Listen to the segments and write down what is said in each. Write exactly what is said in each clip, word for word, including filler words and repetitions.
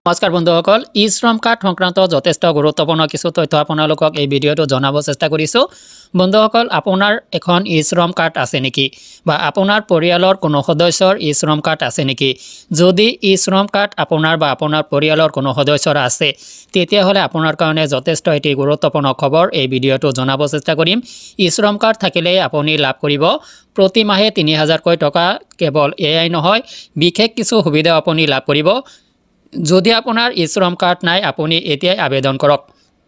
নমস্কাৰ বন্ধুসকল ই শ্ৰম কাৰ্ড সংক্ৰান্ত যথেষ্ট গুৰুত্বপূৰ্ণ কিছু তথ্য আপোনালোকক এই ভিডিঅটো জনাব চেষ্টা কৰিছো বন্ধুসকল আপোনাৰ এখন ই শ্ৰম কাৰ্ড আছে নেকি বা আপোনাৰ পৰিয়ালৰ কোনো সদস্যৰ ই শ্ৰম কাৰ্ড আছে নেকি যদি ই শ্ৰম কাৰ্ড আপোনাৰ বা আপোনাৰ পৰিয়ালৰ কোনো সদস্যৰ আছে তেতিয়া হলে আপোনাৰ কাৰণে যথেষ্ট এটি গুৰুত্বপূৰ্ণ খবৰ এই ভিডিঅটো জনাব চেষ্টা কৰিম ই শ্ৰম কাৰ্ড থাকিলে আপুনি লাভ কৰিব প্ৰতি মাহে তিনি হাজাৰ কৈ টকা কেৱল এআই নহয় বিশেষ কিছু সুবিধা আপুনি লাভ কৰিব যদি আপোনাৰ ই শ্ৰম কাৰ্ড নাই আপুনি এতিয়াই আবেদন কৰক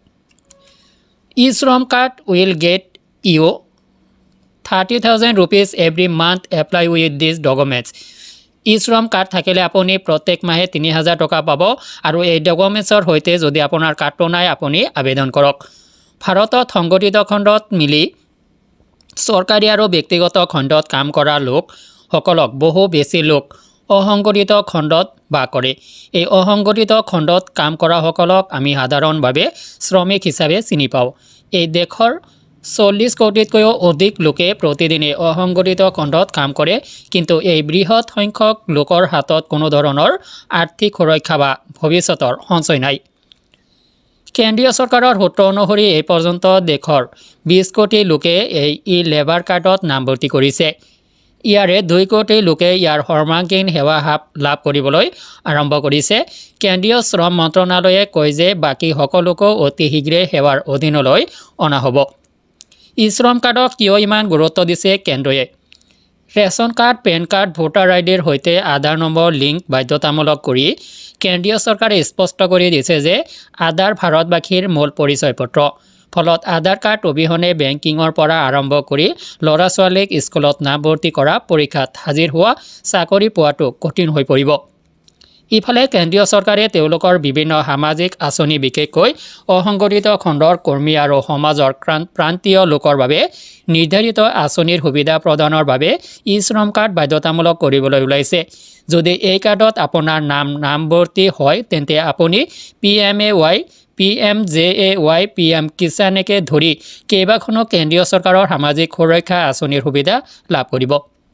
e Shram card will get you thirty thousand rupees every month apply with these documents e Shram card থাকিলে আপুনি প্ৰত্যেক মাহে তিনি হাজাৰ টকা পাব আৰু এই ডকুমেন্টছৰ হৈতে যদি আপোনাৰ কাৰ্ডটো নাই আপুনি আবেদন কৰক ভাৰতত সংগঠিত খণ্ডত মিলি চৰকাৰী আৰু ব্যক্তিগত খণ্ডত কাম কৰা লোক সকলক বহু বেছি লোক অসংগঠিত খণ্ডত বা কৰে এই অসংগঠিত খণ্ডত কাম কৰা সকলক আমি সাধাৰণভাৱে শ্ৰমিক হিচাপে চিনি পাওঁ এই দেশৰ চল্লিশ কোটিতকৈও অধিক লোকে প্ৰতিদিনে অসংগঠিত খণ্ডত কাম কৰে কিন্তু এই বৃহৎ সংখ্যক লোকৰ হাতত কোনো ধৰণৰ আৰ্থিক সুৰক্ষা বা ভৱিষ্যতৰ সঞ্চয় নাই কেন্দ্ৰীয় চৰকাৰৰ সূত্ৰ অনুসৰি এই পৰ্যন্ত দেশৰ বিশ কোটি লোকে এই ই লেবাৰ কাৰ্ডত নামভৰ্তি কৰিছে ইয়াৰে দুই কোটি লোকে ইয়াৰ সৰ্বাংগীন সেৱা লাভ কৰিবলৈ আৰম্ভ কৰিছে কেন্দ্ৰীয় শ্ৰম মন্ত্ৰণালয়ে কয় যে বাকি সকলোকো অতি শীঘ্ৰে সেৱাৰ অধীনলৈ অনা হ'ব ই শ্ৰম কাৰ্ডক কিয় ইমান গুৰুত্ব দিছে কেন্দ্ৰয়ে ration card PAN card voter আইডিৰ হৈতে আধাৰ নম্বৰ লিংক বাধ্যতামূলক কৰি কেন্দ্ৰীয় চৰকাৰে স্পষ্ট কৰি দিছে যে আধাৰ ভাৰতবাসীৰ মূল পৰিচয় পত্ৰ ফলত আধাৰ কাৰ্ড অবিহনে বেংকিংৰ পৰা আৰম্ভ কৰি লৰা ছোৱালীক স্কুলত নামভৰ্তি কৰা পৰীক্ষাত হাজিৰ হোৱা চাকৰি পোৱাটো কঠিন হৈ পৰিব ইফালে কেন্দ্ৰীয় চৰকাৰে তেওঁলোকৰ বিভিন্ন সামাজিক আঁচনি বিশেষকৈ অসংগঠিত খণ্ডৰ কৰ্মী আৰু সমাজৰ প্ৰান্তীয় লোকৰ বাবে নিৰ্ধাৰিত আঁচনিৰ সুবিধা প্ৰদানৰ বাবে ই শ্ৰম কাৰ্ড বাধ্যতামূলক কৰিবলৈ ওলাইছে যদি এই কাৰ্ডত আপোনাৰ নাম নামভৰ্তি হয় তেন্তে আপুনি P M A Y P M J A Y P M কিষাণকে ধৰি কেইবাখনো কেন্দ্ৰীয় চৰকাৰৰ সামাজিক সুৰক্ষা আঁচনিৰ সুবিধা লাভ কৰিব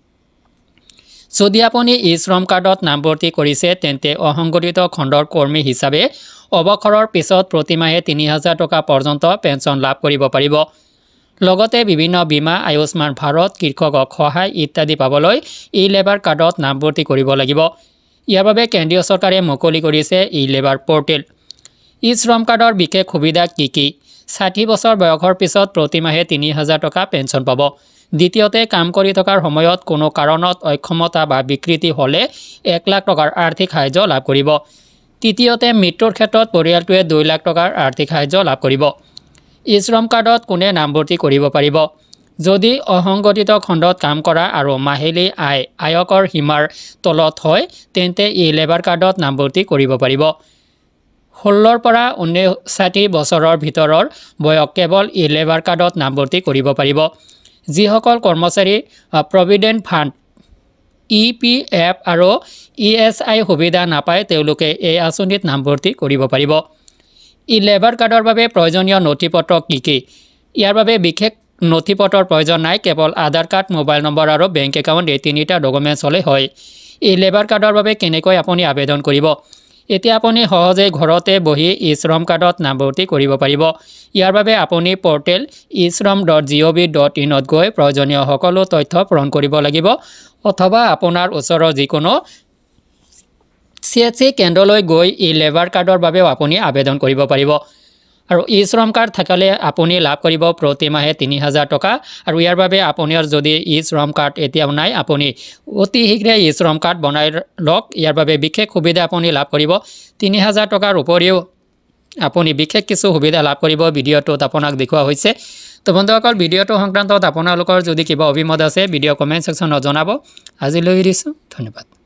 যদি আপুনি ই শ্ৰম কাৰ্ডত নামভৰ্তি কৰিছে তেন্তে অসংগঠিত খণ্ডৰ কৰ্মী হিচাপে অৱসৰৰ পিছত প্ৰতি মাহে তিনি হাজাৰ টকা পৰ্যন্ত পেঞ্চন লাভ কৰিব পাৰিব লগতে বিভিন্ন বীমা আয়ুষ্মান ভাৰত কৃষকক সহায় ইত্যাদি পাবলৈ ই লেবাৰ কাৰ্ডত নামভৰ্তি কৰিব লাগিব ইয়াৰ বাবে কেন্দ্ৰীয় চৰকাৰে মুকলি কৰিছে ই লেবাৰ পৰ্টেল ই শ্ৰম কাৰ্ডৰ বিশেষ সুবিধা কি কি ষাঠি বছৰ বয়সৰ পিছত প্ৰতি মাহে তিনি হাজাৰ টকা পেঞ্চন পাব দ্বিতীয়তে কাম কৰি থকাৰ সময়ত কোনো কাৰণত অক্ষমতা বা বিকৃতি হলে এক লাখ টকাৰ আৰ্থিক সাহায্য লাভ কৰিব তৃতীয়তে মৃত্যুৰ ক্ষেত্ৰত পৰিয়ালটোৱে দুই লাখ টকাৰ আৰ্থিক সাহায্য লাভ কৰিব ই শ্ৰম কাৰ্ডত কোনে নামভৰ্তি কৰিব পাৰিব যদি অসংগঠিত খণ্ডত কাম কৰা আৰু মাহিলী আয় আয়কৰ সীমাৰ তলত হয় তেন্তে ই লেবাৰ কাৰ্ডত নামভৰ্তি কৰিব পাৰিব ষোল্লৰ পৰা ঊনষাঠি বছৰৰ ভিতৰৰ বয়স কেৱল ই লেবাৰ কাৰ্ডত নামভৰ্তি কৰিব পাৰিব যিসকল কৰ্মচাৰী provident fund E P F আৰু ই এছ আই সুবিধা নাপায় তেওঁলোকে এই আঁচনিত নামভৰ্তি কৰিব পাৰিব ই লেবাৰ কাৰ্ডৰ বাবে প্ৰয়োজনীয় নথিপত্ৰ কি কি ইয়াৰ বাবে বিশেষ নথিপত্ৰৰ প্ৰয়োজন নাই কেৱল আধাৰ কাৰ্ড মোবাইল নম্বৰ আৰু বেংক একাউণ্ট এই তিনিটা ডকুমেণ্টছ হ'লে হয় ই লেবাৰ কাৰ্ডৰ বাবে কেনেকৈ আপুনি আবেদন কৰিব এতিয়া আপুনি সহজে ঘৰতে বহি ই শ্ৰম কাৰ্ডত নামভৰ্তি কৰিব পাৰিব ইয়াৰ বাবে আপুনি portal e Shram dot G O' V dot ইনত গৈ প্ৰয়োজনীয় সকলো তথ্য পূৰণ কৰিব লাগিব অথবা আপোনাৰ ওচৰৰ যিকোনো চি এছ চি কেন্দ্ৰলৈ গৈ ই লেবাৰ কাৰ্ডৰ বাবেও আপুনি আবেদন কৰিব পাৰিব আৰু ই শ্ৰম কাৰ্ড থাকিলে আপুনি লাভ কৰিব প্ৰতি মাহে তিনি হাজাৰ টকা আৰু ইয়াৰ বাবে আপোনাৰ যদি ই শ্ৰম কাৰ্ড এতিয়াও নাই আপুনি অতি শীঘ্ৰে ই শ্ৰম কাৰ্ড বনাই লওক ইয়াৰ বাবে বিশেষ সুবিধা আপুনি লাভ কৰিব তিনি হাজাৰ টকাৰ উপৰিও আপুনি বিশেষ কিছু সুবিধা লাভ কৰিব ভিডিঅ'টোত আপোনাক দেখুওৱা হৈছে তো বন্ধুসকল ভিডিঅ'টো সংক্ৰান্তত আপোনালোকৰ যদি কিবা অভিমত আছে ভিডিঅ' কমেণ্ট ছেকশ্যনত জনাব আজিলৈ এৰিছোঁ ধন্যবাদ